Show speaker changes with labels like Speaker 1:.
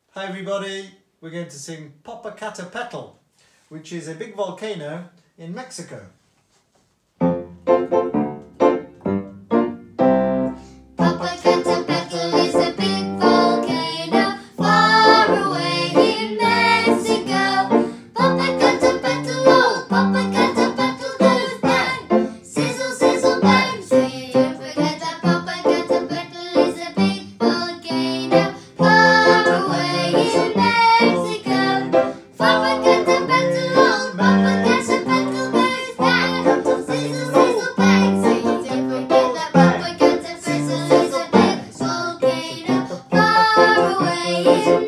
Speaker 1: Hi everybody, we're going to sing Popacatapetl, which is a big volcano in Mexico.
Speaker 2: Popacatapetl is a big volcano far away in Mexico. Popacatapetl, oh, Popacatapetl goes bang, sizzle, sizzle, bang. So you don't forget that Popacatapetl is a big volcano far away in Mexico. Popacatapetl, oh, Popacatapetl goes bang, sizzle, sizzle, bang. So you don't forget that Popacatapetl is a big volcano far away in